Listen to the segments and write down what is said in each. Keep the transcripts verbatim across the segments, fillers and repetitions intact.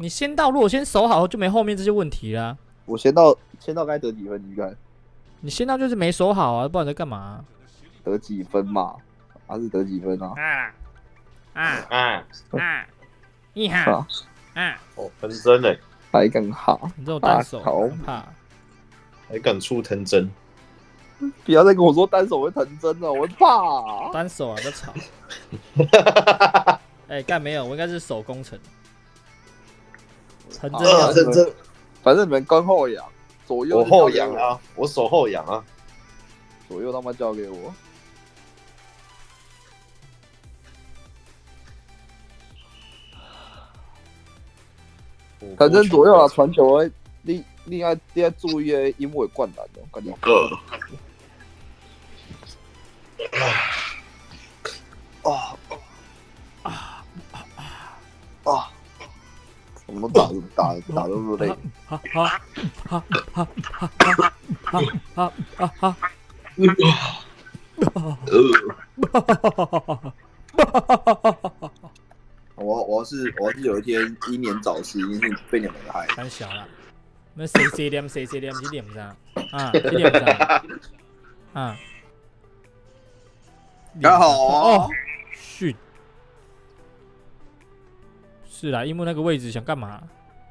你先到，如果先守好，就没后面这些问题啦。 我先到，先到该得几分？你看， 你先到就是没守好啊，不然你在干嘛、啊？ 得几分嘛？还是得几分啊？ 啊啊啊啊！一哈啊！ 哦，藤真嘞， 还更好。 你这种单手好怕。 还敢出藤真？ 不要再跟我说单手会藤真了，我怕。 单手啊，在吵。哎，干没有，我应该是手工程。藤真要藤真， 反正你们跟后仰，左右我后仰啊，我手后仰啊， 左右他妈交给我。反正左右啊，传球诶，你你爱你爱注意诶，因为灌篮哦，感觉。啊啊啊啊！怎么打打打的那么累？ 哈哈哈哈哈哈哈哈哈！ 我我要是我要是有一天英年早逝，一定是被你们害。 太小了，那谁谁点谁谁点几点上啊？几点上啊？ 刚好哦， 训是啦，樱木那个位置想干嘛？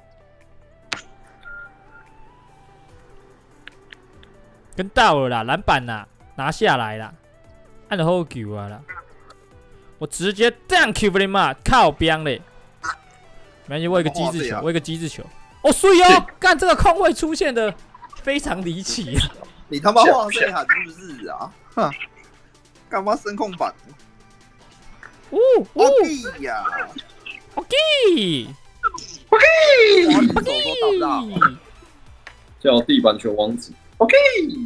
跟到了啦，篮板啦，拿下来啦，按了后球啊啦。我直接 Thank you very much， 靠边嘞！没关系，我有一个机智球，我有一个机智球。哦，水哦，干这个空位出现的非常离奇啊！ 你他妈晃这喊是不是啊？哼，干嘛声控板？ 哦哦呀 ，OK，OK， 你手说大不大？ 叫地板球王子 ，OK，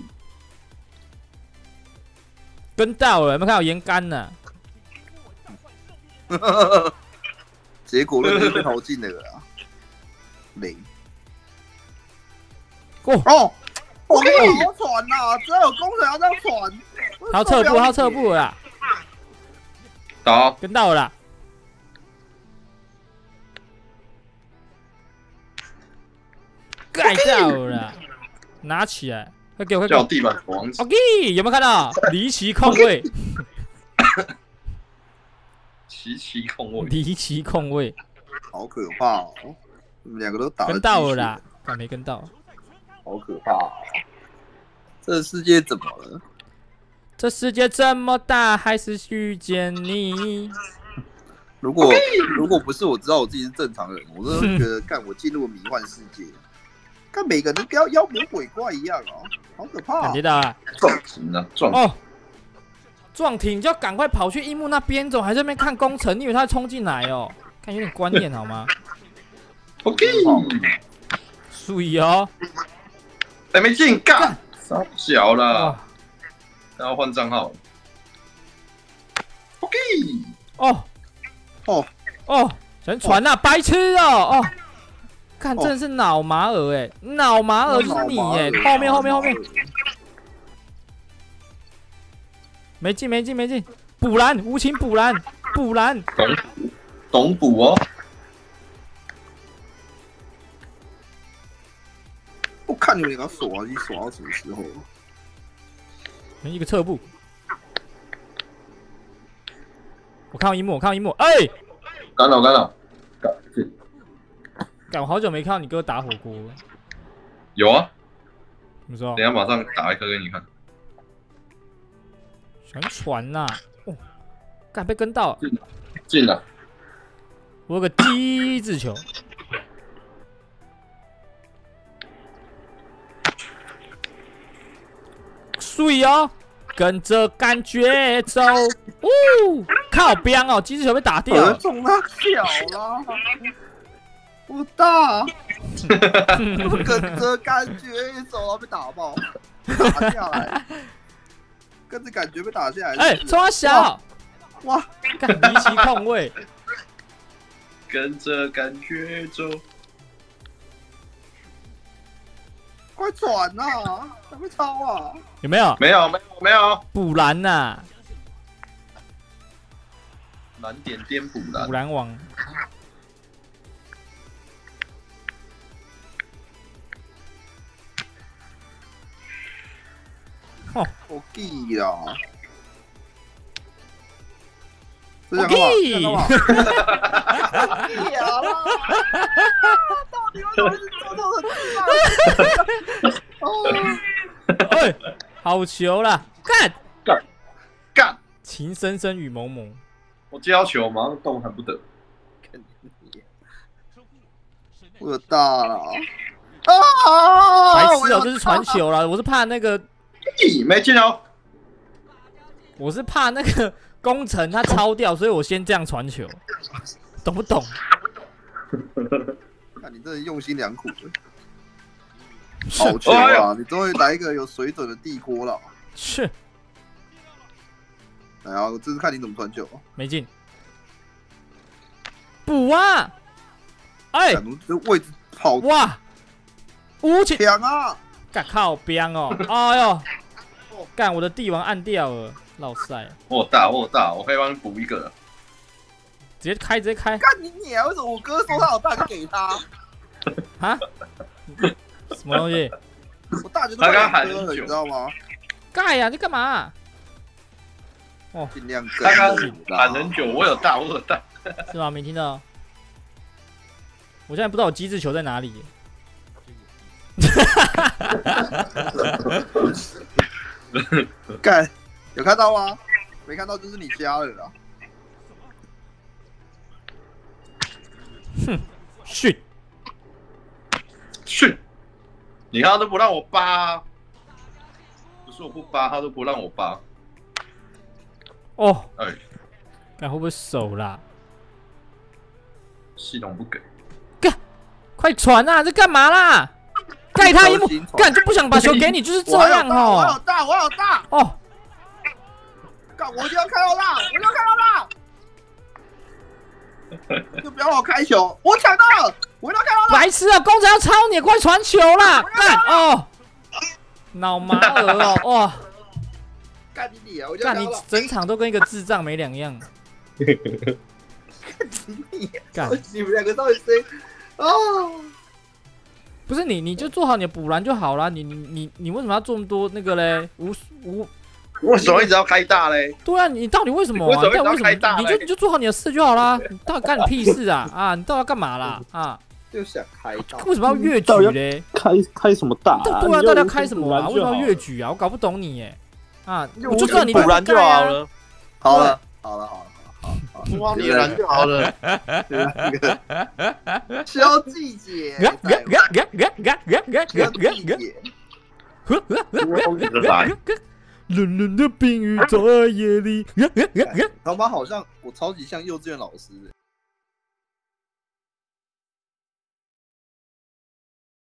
跟到了，有没有看到岩杆呢？ 结果论被投进了啦，零。 哦哦，我跟你好传呐，只要有工程要这样传。 他要侧步，他要侧步了啦， 打跟到了啦。盖到了啦，拿起来，快给我，快给我。 叫地板球王子 OK， 有没有看到离奇空位？ 奇奇空位， 离奇空位， 好可怕哦！你们两个都打跟到了啦，但没跟到， 好可怕哦！这世界怎么了？ 这世界这么大，还是遇见你。 如果如果不是我知道我自己是正常人，我真的会觉得，干我进入了迷幻世界，看每个人都跟妖魔鬼怪一样哦，好可怕！ 感觉到啊， 撞停了，撞哦，撞停就要赶快跑去樱木那边，总还在那边看工程，你以为他会冲进来哦？看有点观念好吗 ，OK， 注意哦， 还没进，干，傻小了， 哇， 然后换账号 ，OK， 哦哦哦，想传呐，白痴哦哦，看真的是脑麻儿哎，脑麻儿就是你哎，后面后面后面。没进，没进，没进！补篮，无情补篮，补篮！ 懂懂补哦！ 我看你们两个锁啊，你锁到什么时候？ 一个侧步，我看到一幕，我看到一幕，哎、欸！ 干扰干扰，干进！ 干，我好久没看到你哥打火锅了。 有啊， 怎么说？ 等一下马上打一颗给你看。 想传呐、啊！哦，干被跟到， 进了，进了。 我有个机智球，水哦，跟着感觉走，呜、哦，靠边哦，机智球被打掉了， 中他小啦，不大，跟着感觉走，然后被打爆，打下来。跟着感觉被打下来， 哎、欸，冲他小， 哇， 干离奇控位， 跟着感觉走， 快转呐、啊，还没抄啊？ 有没有？ 没有没有没有， 补篮呐， 蓝点点补篮， 补篮王， 我记啦。这我样干嘛？ 记这样干嘛？屌啦！到底为什么是做这种事哦， 哎，好球啦！干干干， 情深深雨蒙蒙， 我接到球马上动弹不得。 我有大了。啊！ 白痴哦，这是传球啦！我是怕那个， 咦，没进哦。 我是怕那个工程他抄掉，所以我先这样传球，懂不懂？ 看你真的用心良苦。好球啊！你终于来一个有水准的地锅了。 是。 来啊，这次看你怎么传球。 没进。补啊！哎， 这位置跑哇，无情强啊！ 干靠边哦！哎呦，干我的帝王按掉了，老塞！ 我有大，我有大，我可以帮你补一个。 直接开，直接开！ 干你娘！为什么我哥说他好大就给他？ 啊？什么东西？ 我大绝都快两哥了，你知道吗？ 盖呀，你干嘛？ 哦，尽量他刚喊很久，我有大，我有大。 是吗？没听到。我现在不知道我机制球在哪里。 干，有看到吗？没看到就是你家了啦。 哼，训训，你看他都不让我扒、啊，不是我不扒，他都不让我扒。 哦， 哎， 看会不会手啦？ 系统不给。 快传啊！这干嘛啦？盖他一幕，干就不想把球给你，就是这样哦。 我有大，我有大。 哦， 干，我一定要看到大，我一定要看到大。就不要让我开球，我抢到了，我一定要看到大。 白痴啊！工程要抄你，快传球啦！干哦，脑麻儿哦，哇！ 干你脸！我干你整场都跟一个智障没两样。 干你们两个到底谁？哦， 不是你，你就做好你的补篮就好啦。你你你你为什么要做那么多那个嘞？无无， 为什么一直要开大嘞？ 对啊，你到底为什么啊？ 为什么到底为什么？ 开大你就你就做好你的事就好啦。你到底干你屁事啊？啊，你到底要干嘛啦？啊， 就想开大， 为什么要越举嘞？ 开开什么大、啊？ 对啊，到底要开什么啊？为什么要越举啊？我搞不懂你耶。啊，我就知道你补篮就好了。 好了，好了，好了。 不帮你拦就好了。 肖季姐，肖季姐， 冷冷的冰雨在夜里。 他妈好像我超级像幼稚园老师。